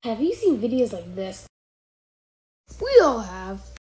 Have you seen videos like this? We all have.